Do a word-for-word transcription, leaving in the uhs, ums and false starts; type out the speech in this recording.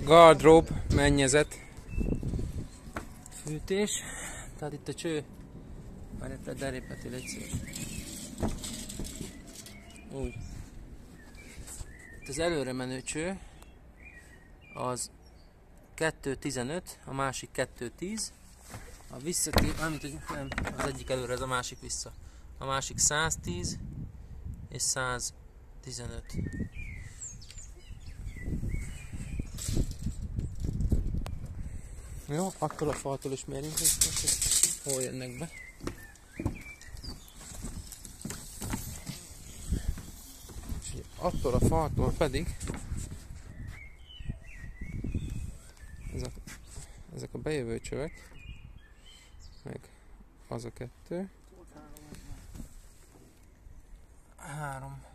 Gardrób, mennyezet, fűtés. Tehát itt a cső. Várj, te derépeti, légy szíves. Úgy. Itt az előre menő cső az kettő tizenöt, a másik kettő tíz. A visszatér, nem, az egyik előre, ez a másik vissza. A másik száz tíz és száz tizenöt. Jó, attól a faltól is mérjünk, hogy hol jönnek be. És attól a faltól pedig ezek, ezek a bejövő csövek, meg az a kettő, három,